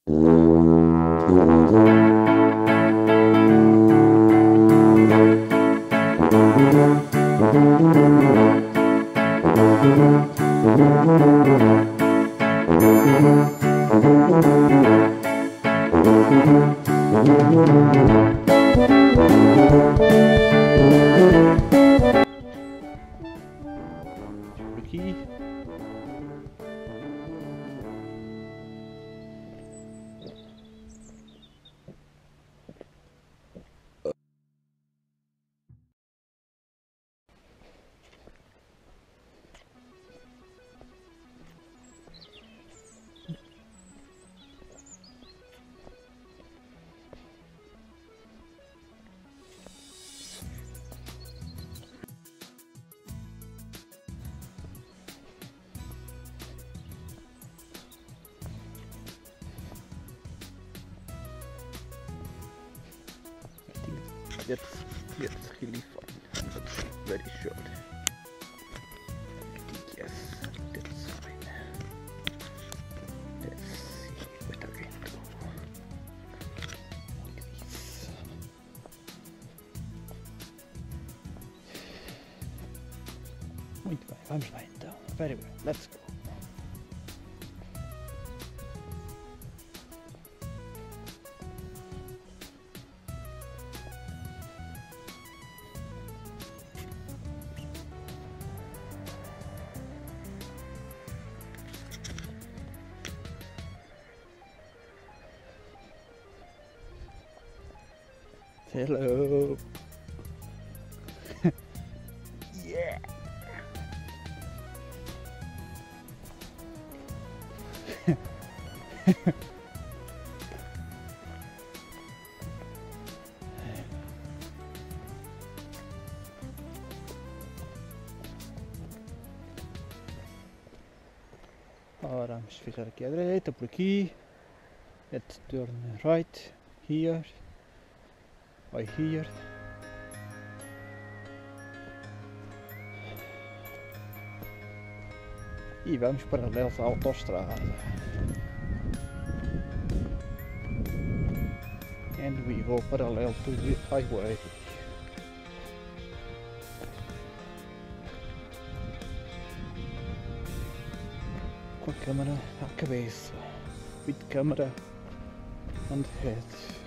Aqui. That's really fun, but very short. I think yes, that's fine. Let's see what I can do with this. Muito bem, vamos lá então. Very well, let's go. Hello. Yeah. Ora, vamos virar aqui à direita, por aqui. Let's turn right here. By here. E vamos paralelos à autostrada. And we go parallel to the highway. Com a câmera à cabeça. With camera on the head.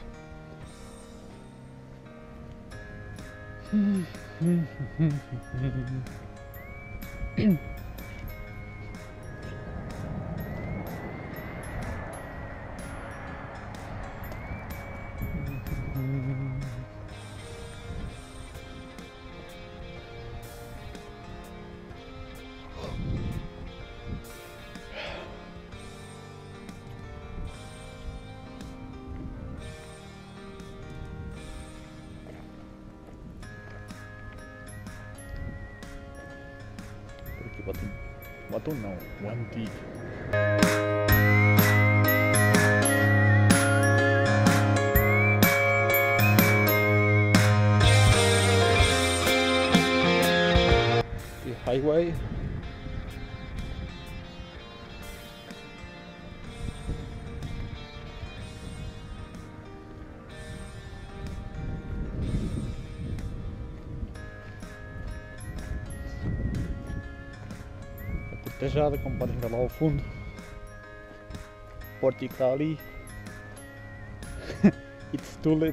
Batom não, o antigo. The highway. Tejada, como podem ver lá ao fundo, o pórtico está ali. It's too late.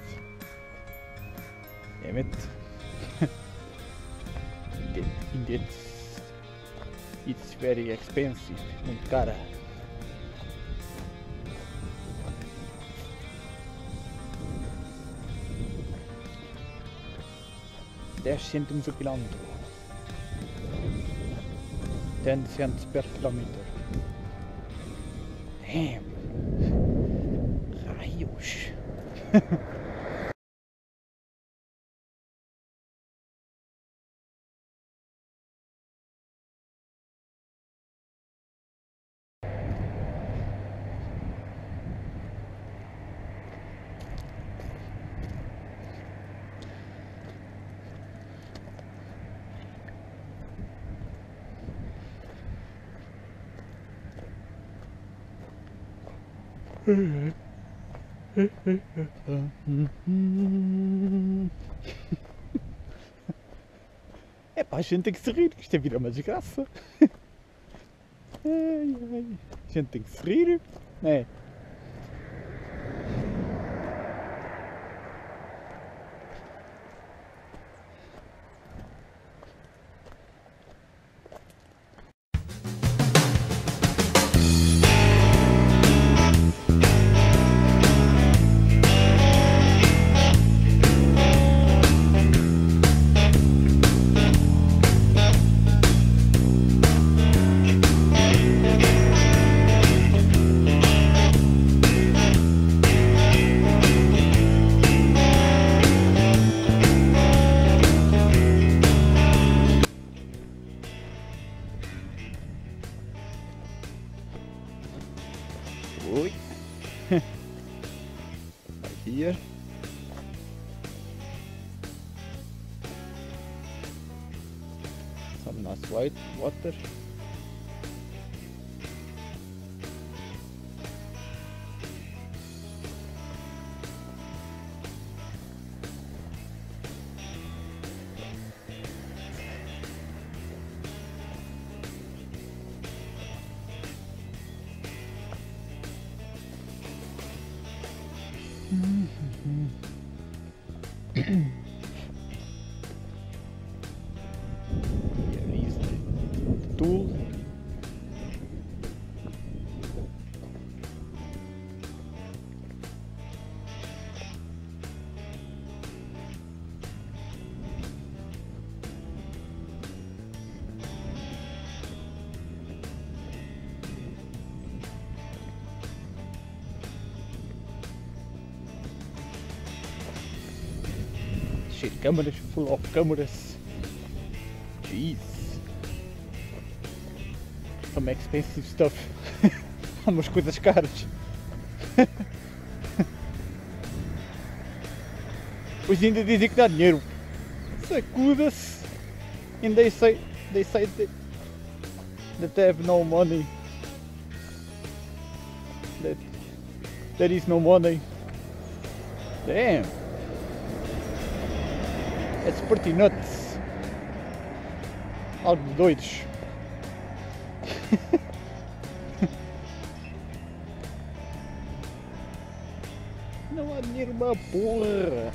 Damn it. It's very expensive, muito cara. $10 o quilómetro. 10 cents per quilómetro. Damn. Raios. É pá, a gente tem que se rir, que isto é vir uma desgraça. Ai, ai. A gente tem que se rir, não é? Oi. Right here. Some nice white water. Here is the tool. Shit, cameras, full of cameras. Jeez. Some expensive stuff. Há umas coisas caras. Pois ainda dizem que dá dinheiro. Sacuda-se. And they say that they have no money. That there is no money. Damn. That's pretty nuts. Algo de doidos. Não há dinheiro uma porra.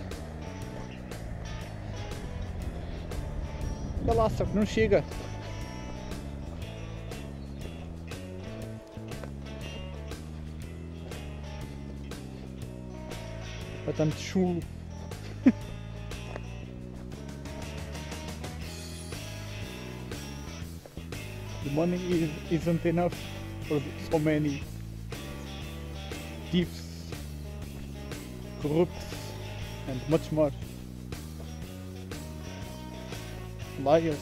Olha lá, só que não chega. Para tanto chulo. The money isn't enough for so many thieves, corrupts, and much more. Liars.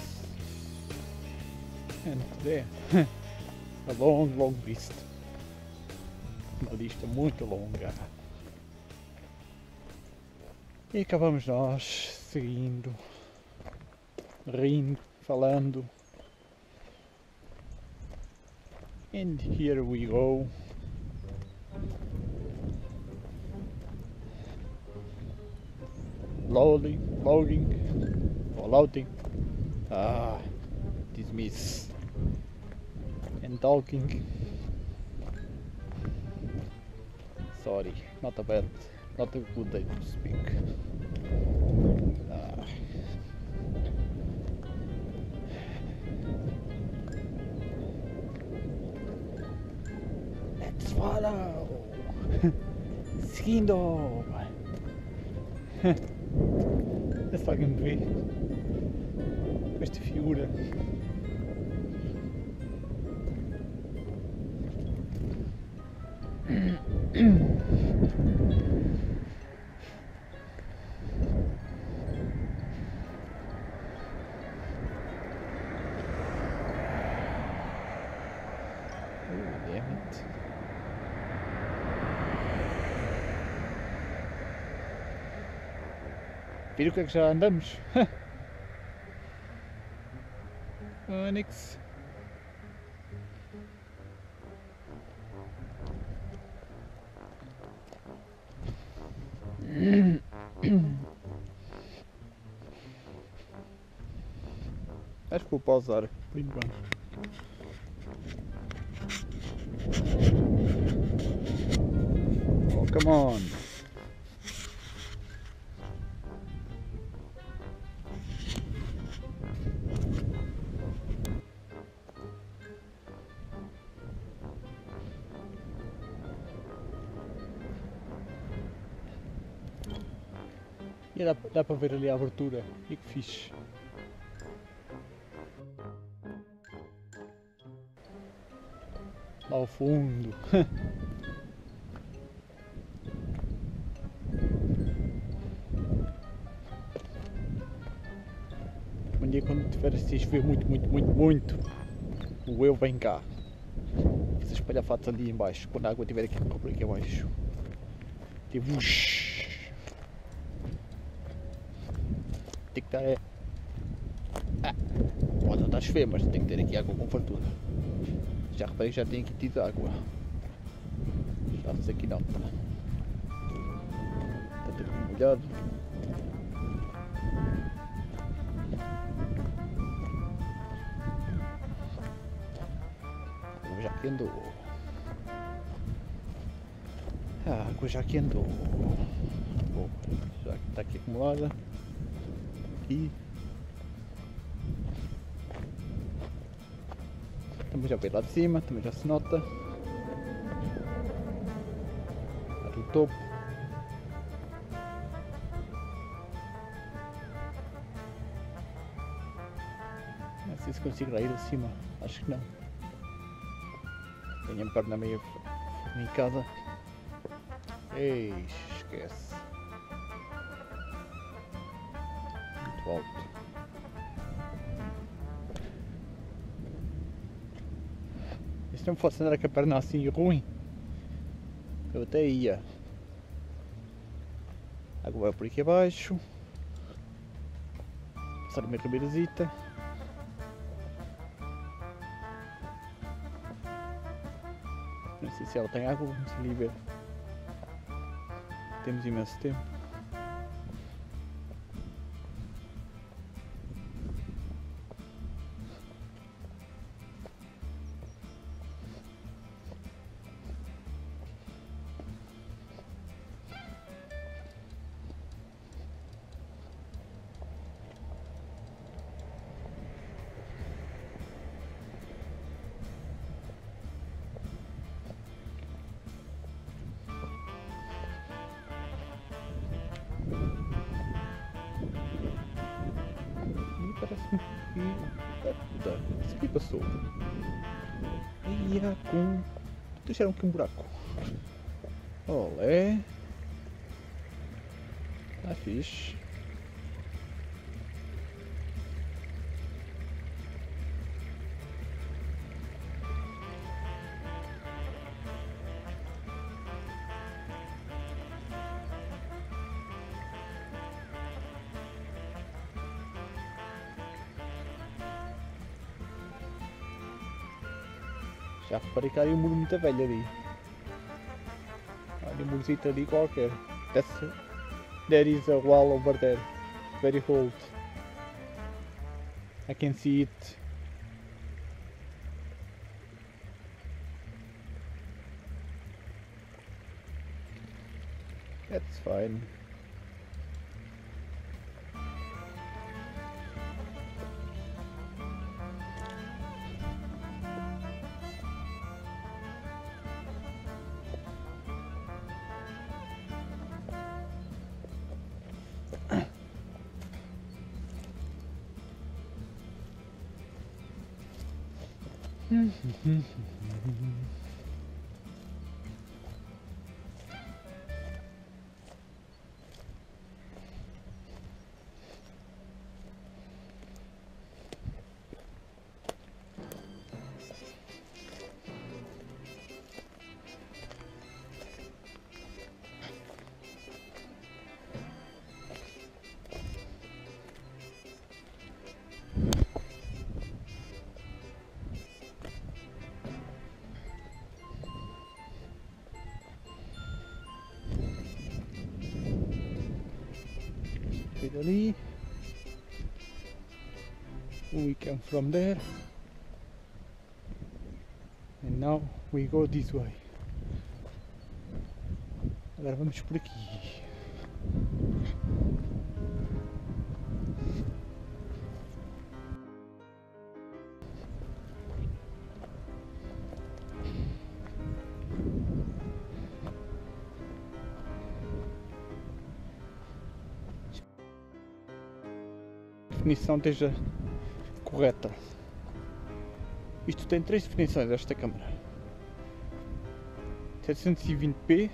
And there, a long list. Uma lista muito longa. E acabamos nós seguindo, rindo, falando. And here we go. Loading, or loading. Dismiss. And talking. Sorry, not a good day to speak. Let's follow. Seguindo. Essa alguém me vê com esta figura. Damn it. Viram o que é que já andamos? Onix. Acho que vou pausar por enquanto. Oh, come on! E dá para ver ali a abertura. E que fixe. Lá ao fundo. Um dia quando tiver assim a chover muito, o eu vem cá. Fiz espalhafatos ali em baixo, quando a água estiver aqui por aqui abaixo. Tipo, tem que estar. Pode não estar a chover, mas tem que ter aqui água com fartura. Já reparei que já tem aqui tido água. Já sei que não. Está tudo molhado. A água já que andou. A água já que andou. Bom, já que está aqui acumulada. Aqui. Também já veio lá de cima, também já se nota. Lá do topo. Não sei se consigo lá ir acima, acho que não. Tenho a perna meio fornicada. Ei, esquece. Muito alto. E se não fosse andar com a perna assim ruim, eu até ia. A água vai por aqui abaixo. Passar uma cabeirazita. Não sei se ela tem água, vamos ali ver. Temos imenso tempo. Parece-me que isso aqui passou. Ia com. Deixaram aqui um buraco. Olé. Está fixe. Já reparei que há ali um muro muito velho ali. Há ali um murozito ali qualquer. There is a wall over there. Very old. I can see it. That's fine. Ali. We came from there and now we go this way. Agora vamos por aqui. A definição esteja correta. Isto tem três definições, esta câmera: 720p,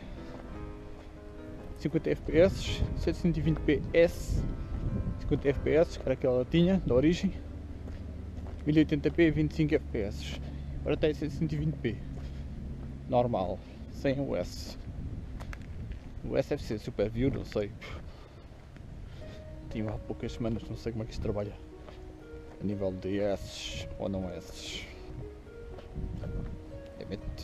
50 fps, 720p S, 50 fps, que era aquela que tinha, da origem, 1080p, 25 fps. Agora tem 720p, normal, sem o S. O S deve ser Super View, não sei. Tinha há poucas semanas, não sei como é que isto trabalha a nível de S ou não S. Emite.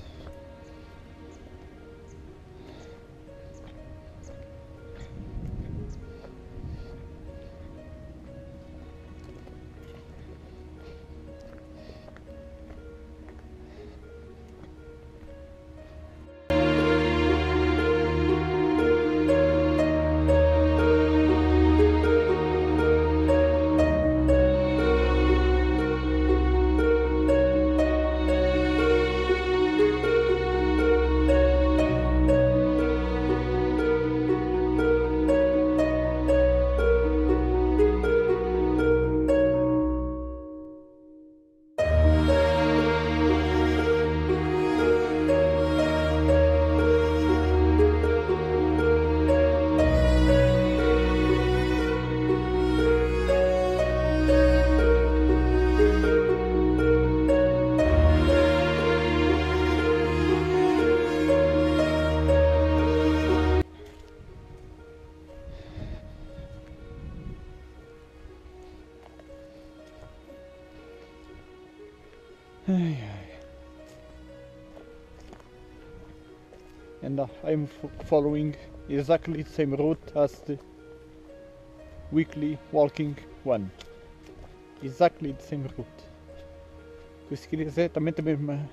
And I'm following exactly the same route as the weekly walking one. Exactly the same route. Então, se queria dizer, também tem o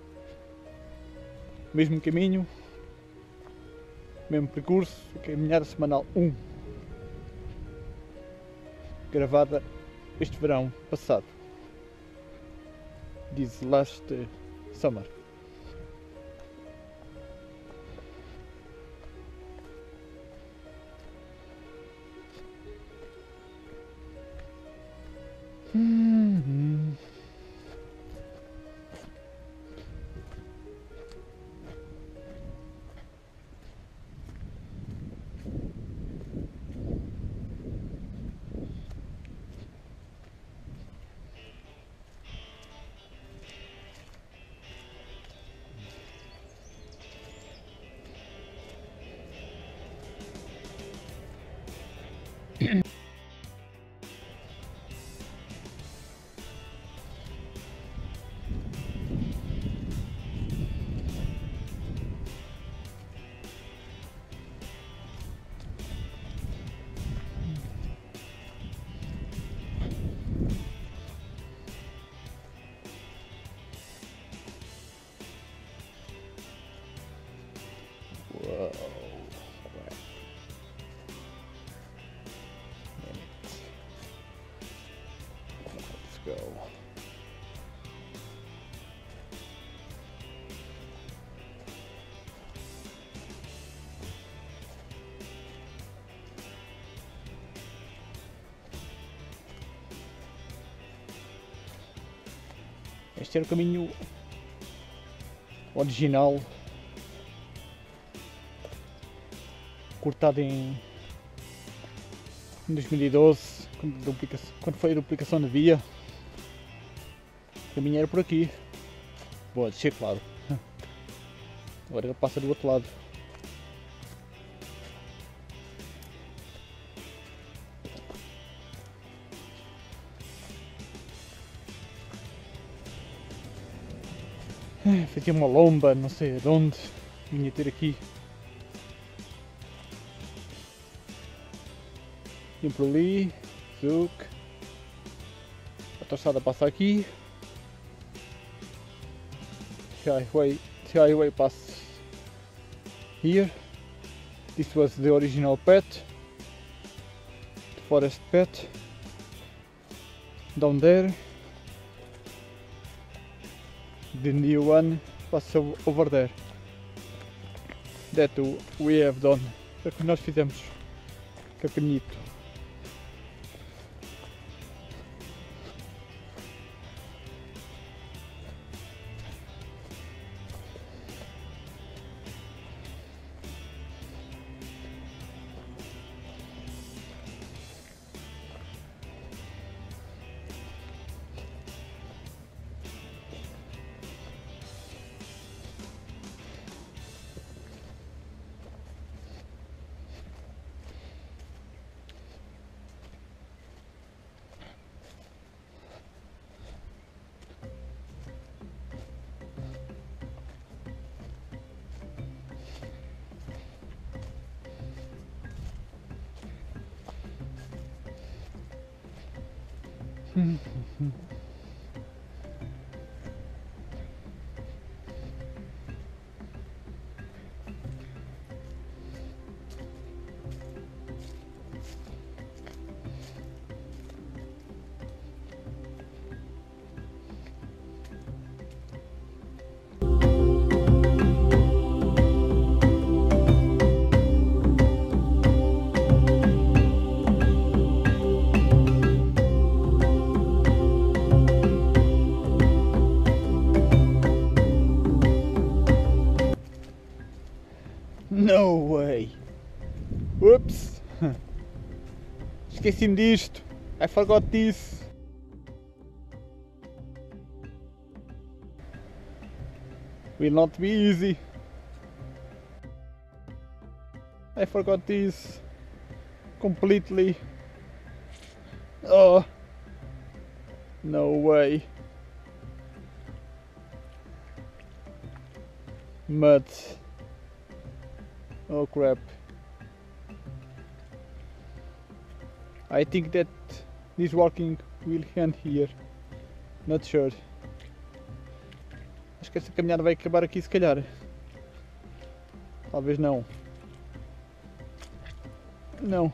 mesmo caminho, mesmo percurso, caminhada semanal 1, gravada este verão passado. This last summer. Whoa. Let's go. Este era o caminho original, cortado em 2012, quando foi a duplicação da via. O caminho era por aqui. Vou descer, claro. Agora ele passa do outro lado. Fazia uma lomba, não sei de onde, vinha ter aqui. Vinha por ali, Zuc. autoestrada passa aqui. The highway passes here. This was the original path, the forest path. Down there, the new one passes over there. That we have done. O que nós fizemos? Caminhito. No way! Oops! Esqueci-me disto! I forgot this! Will not be easy! I forgot this completely! Oh! No way! Mud! Oh crap. I think that this walking will end here. Not sure. Acho que essa caminhada vai acabar aqui se calhar. Talvez não. Não.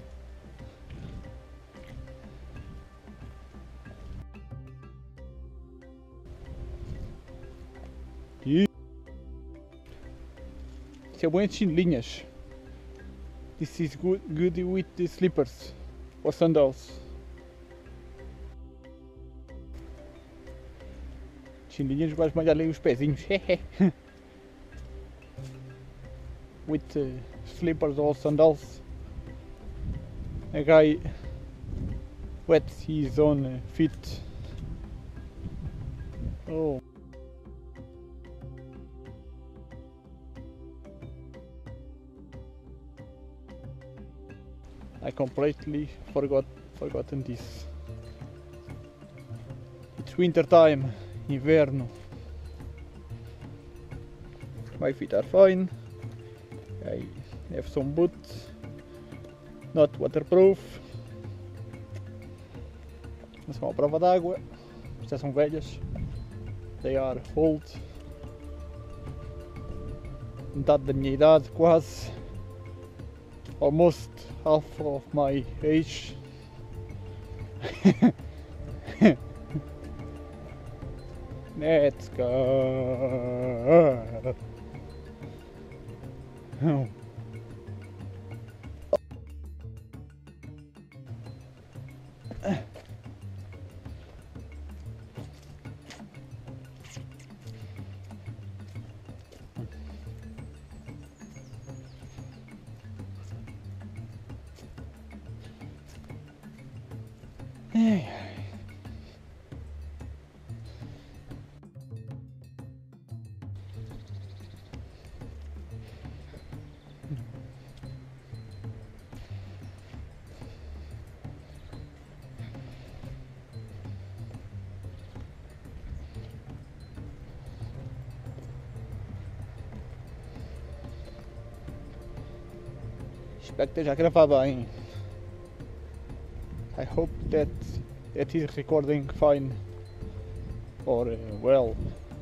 Isso é bom de chinelinhas. This is good with the slippers or sandals. Chinelinhas vais malhar ali os pezinhos. With slippers or sandals. A guy wets his own feet. Oh. I completely forgotten this. It's winter time, inverno. My feet are fine. I have some boots, not waterproof. Mas são à prova d'água. Já são velhas. They are old. Metade da minha idade, quase. Almost half of my age. Let's go. Oh. Espero que esteja a gravar bem. I hope that it is recording fine, or well,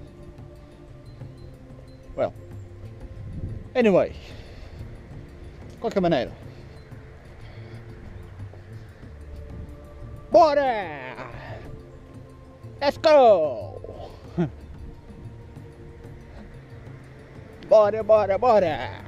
anyway, de qualquer maneira, bora, let's go, bora.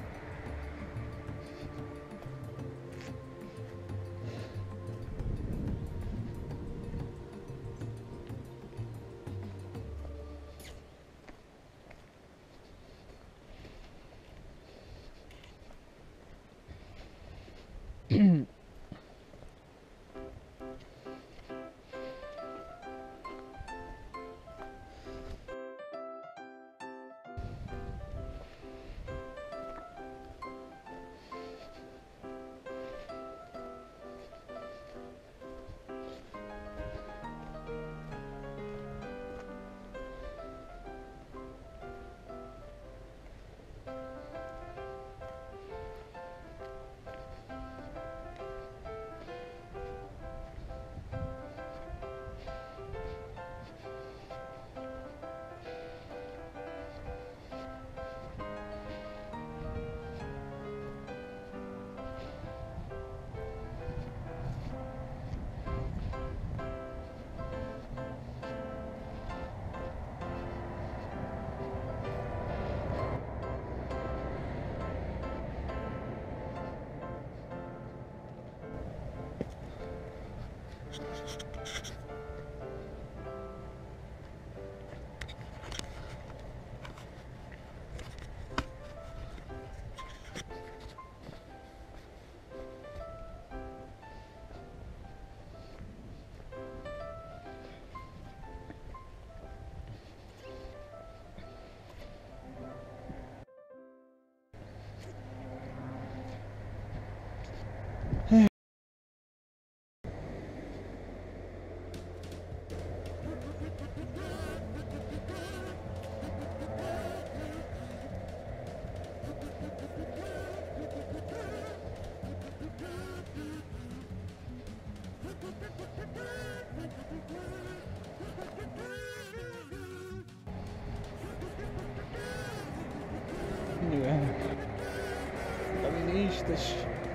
Caministas.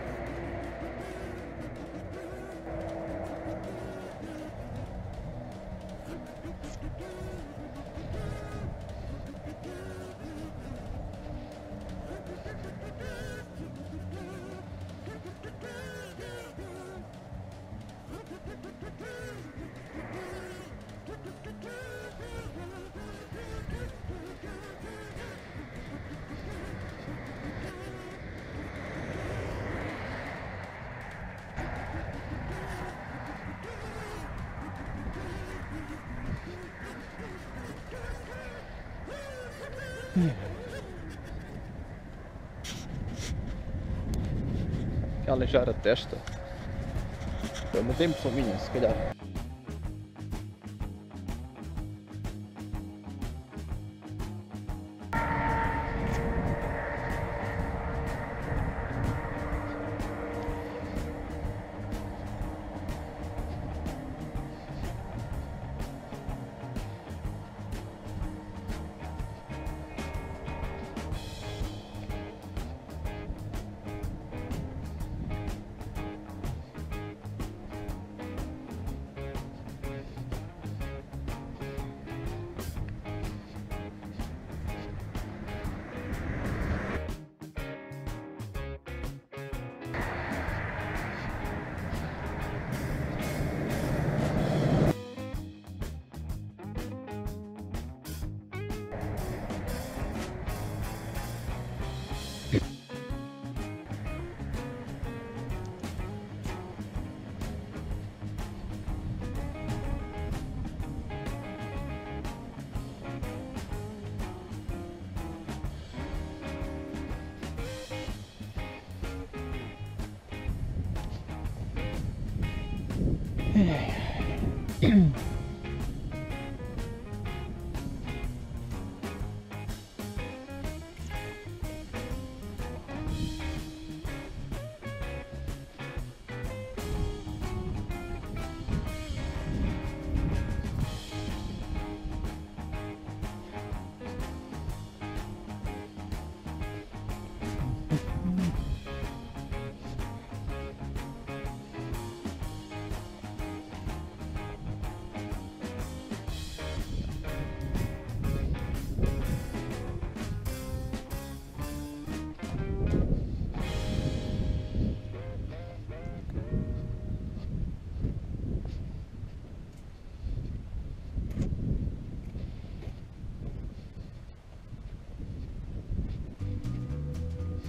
Quer aleijar a testa? É uma impressão minha, se calhar.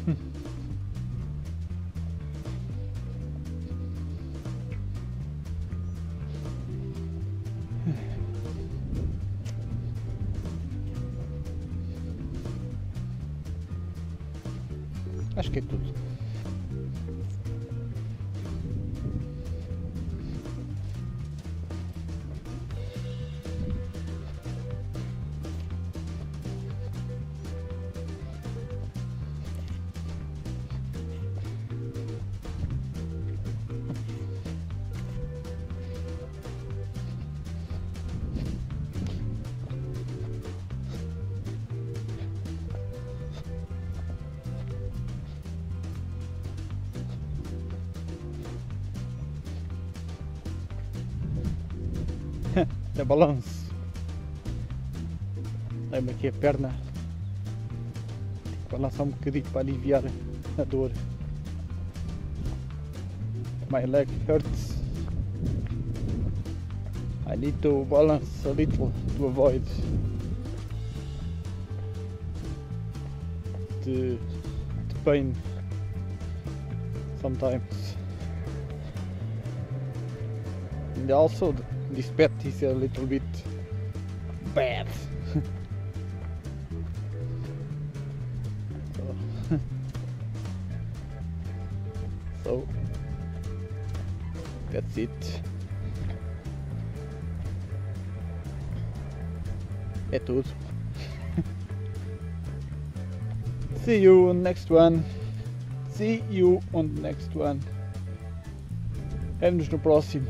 Acho que é tudo. É balanço. Dá-me aqui a perna. Tenho que balançar um bocadinho para aliviar a dor. My leg hurts. I need to balance a little to avoid the pain sometimes. And also this pet is a little bit bad. So that's it. É tudo. See you on the next one. See you on the next one. Vemo-nos no próximo.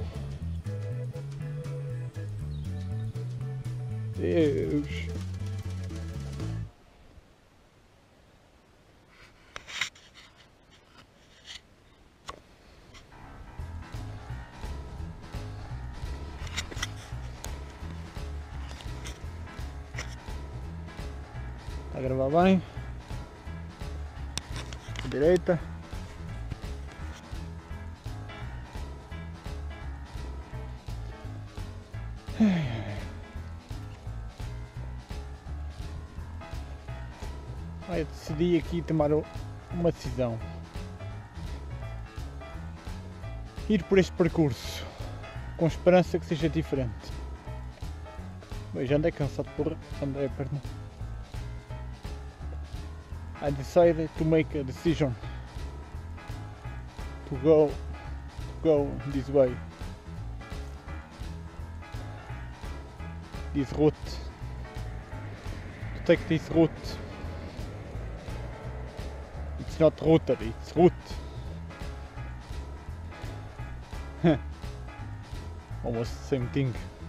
Deus. Está a gravar bem. À direita. Eu decidi aqui tomar uma decisão. Ir por este percurso com esperança que seja diferente. Bem, já andei cansado por andei a perna. I decided to make a decision to go this way. This route. To take this route. It's not rotary, it's route. Almost the same thing.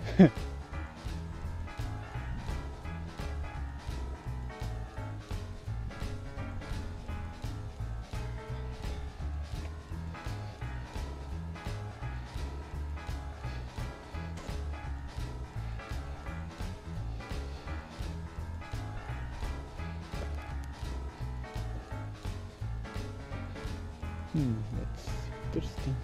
That's interesting.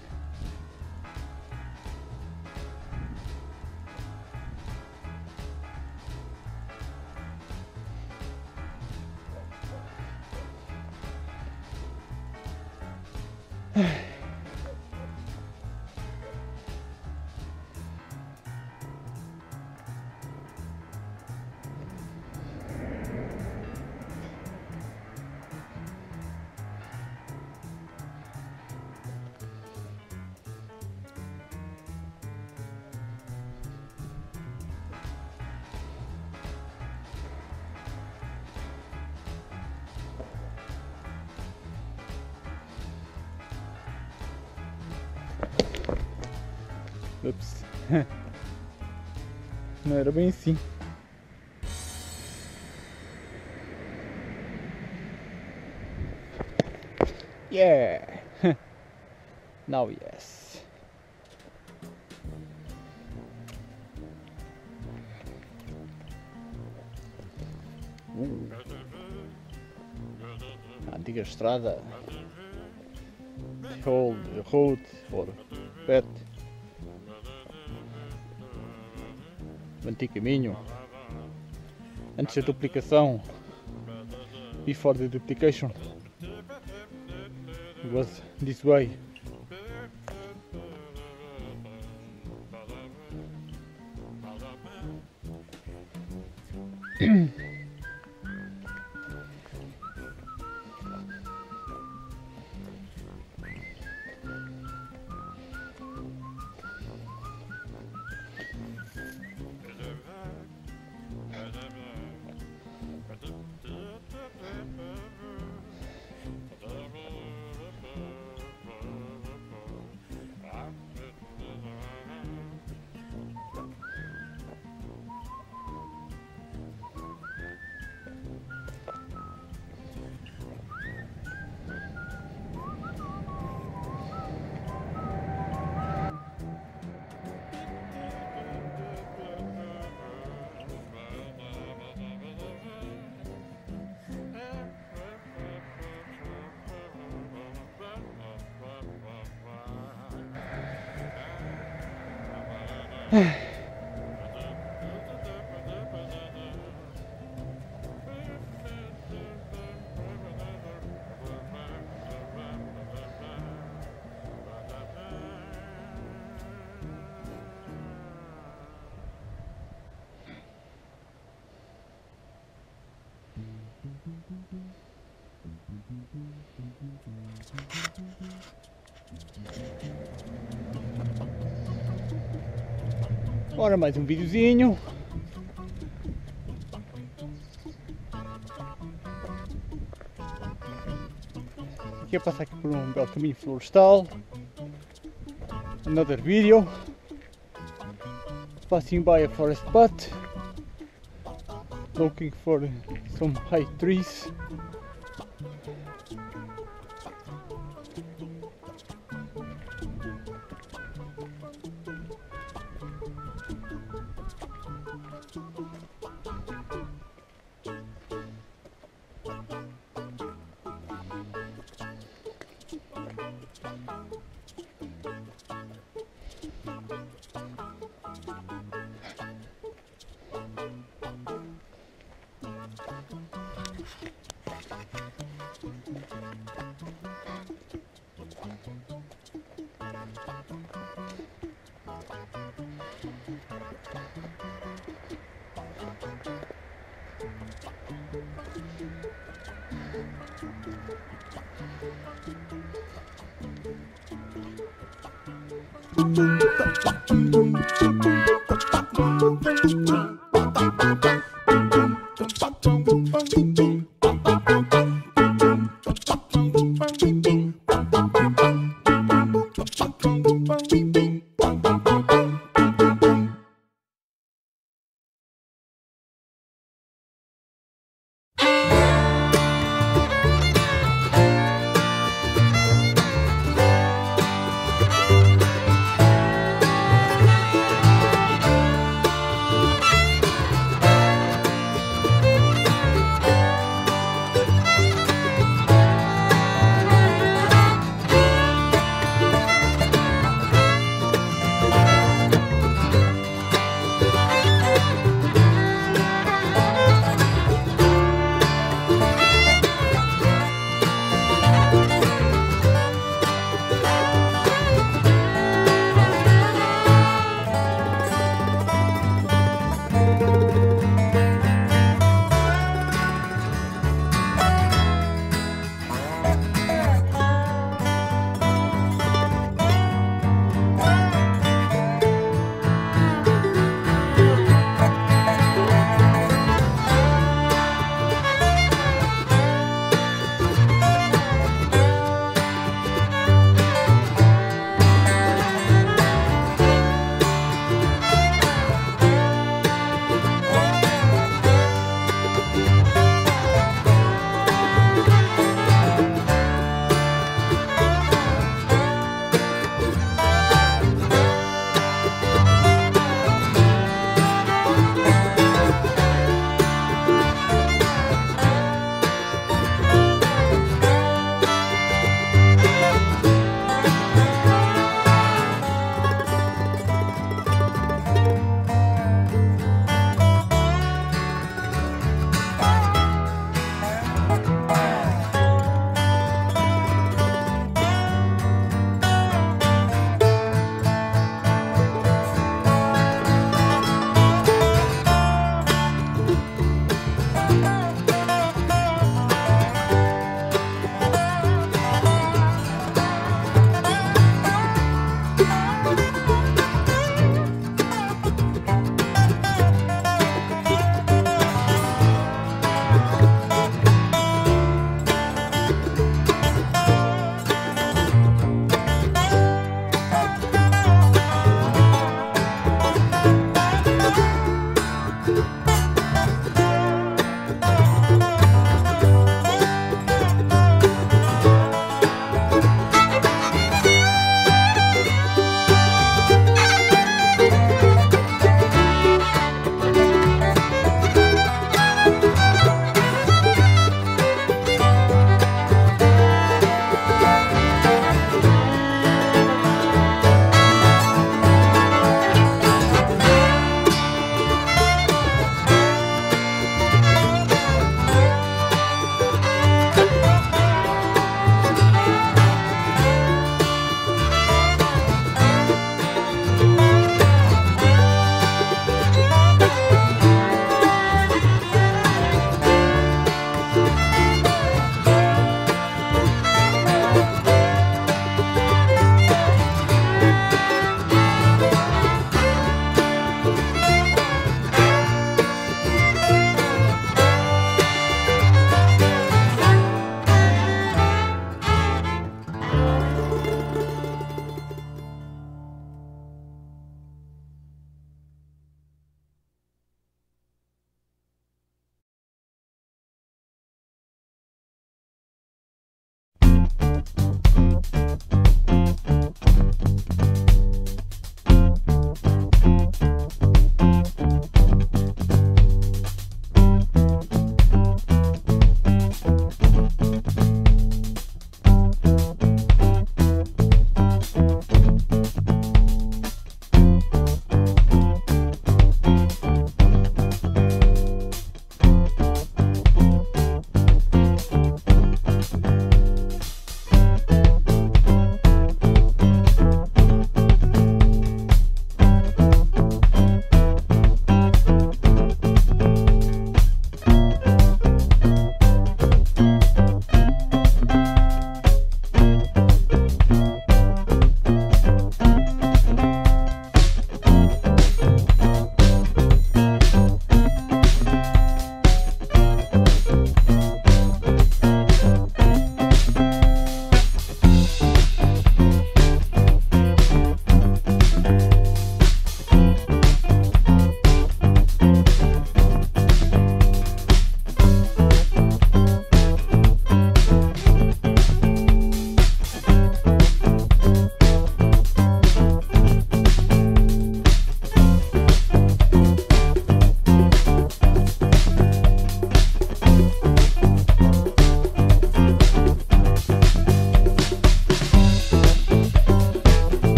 Ups. Não era bem assim. Yeah. Now yes. A antiga estrada. The old road for pet. O antigo caminho. Antes da duplicação. Before the duplication. It was this way. Ora, mais um videozinho. Aqui a passar aqui por um belo caminho florestal. Another video. Passing by a forest path. Looking for some high trees.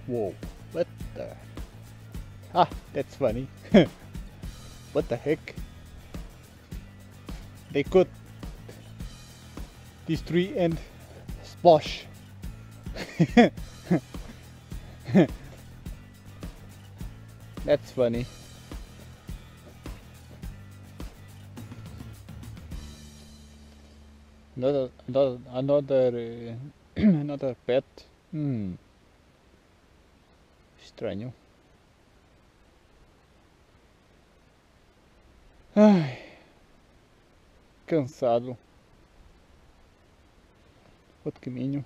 Whoa, what the? Ah, that's funny. What the heck? They cut this tree and splash. That's funny. Another another pet. Estranho. Ai, cansado. Outro caminho.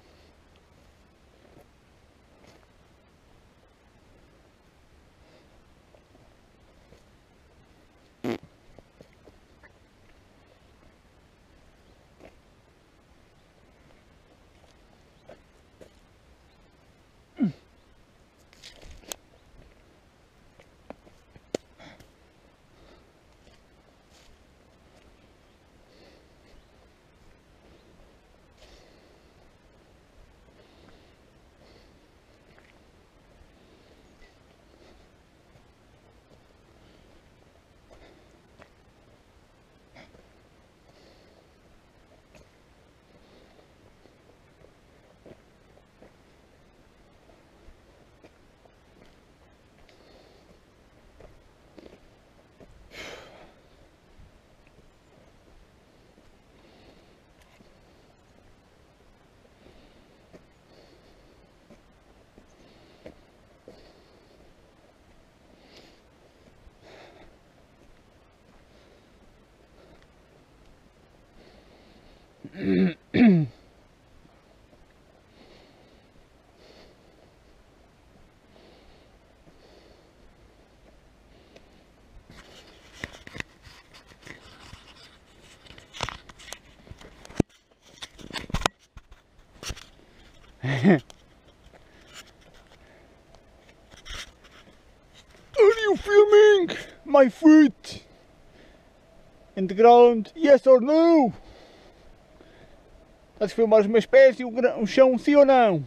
Are you filming my foot in the ground? Yes or no? Estás a filmar os meus pés e o chão, sim ou não?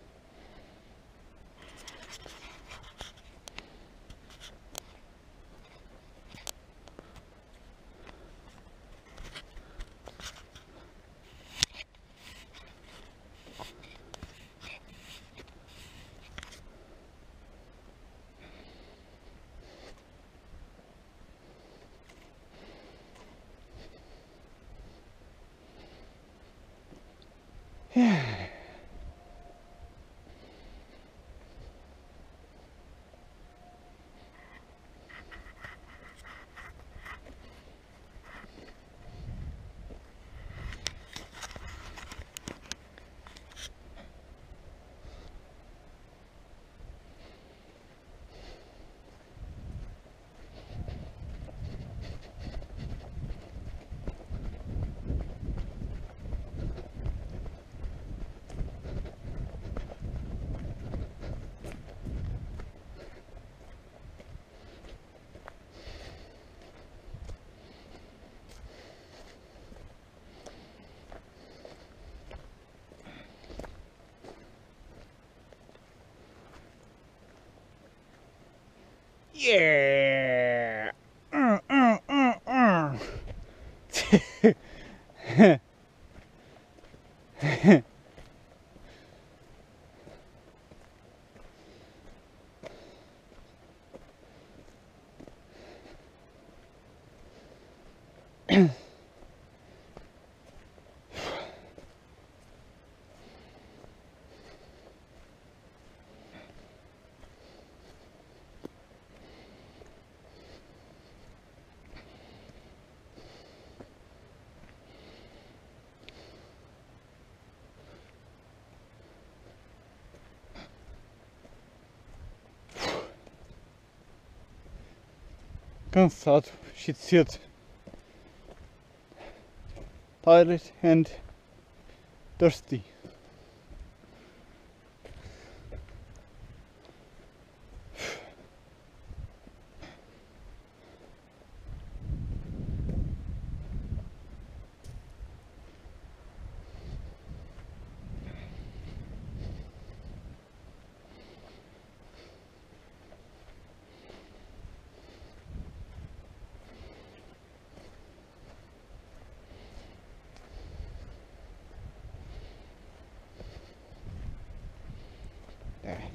Yeah! Cansado, shit cedo. Tired and thirsty. É.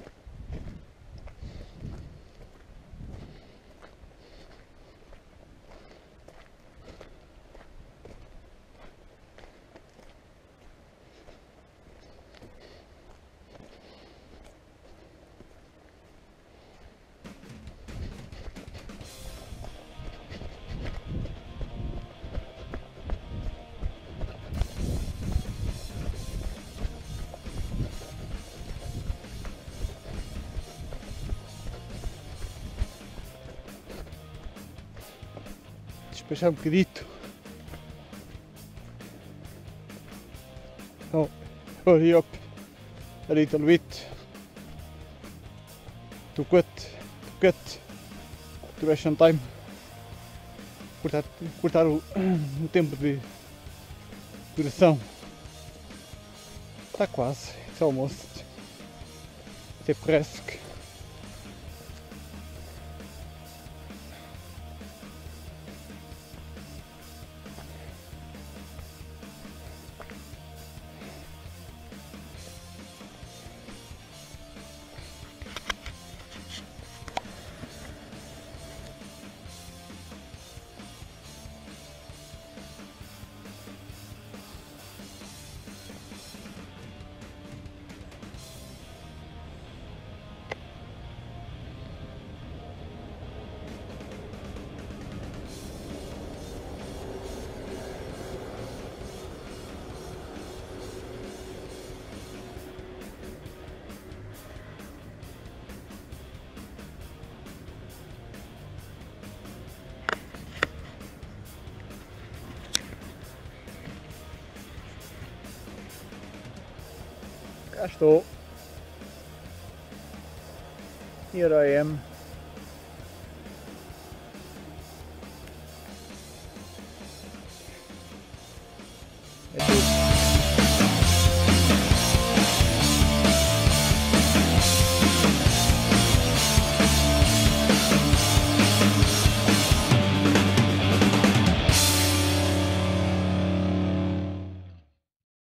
Despachar um bocadito. Oh, hurry up a little bit to ration time. Cortar o tempo de duração. Está quase, it's almost. C'est presque. Cá estou. Here I am. É tudo.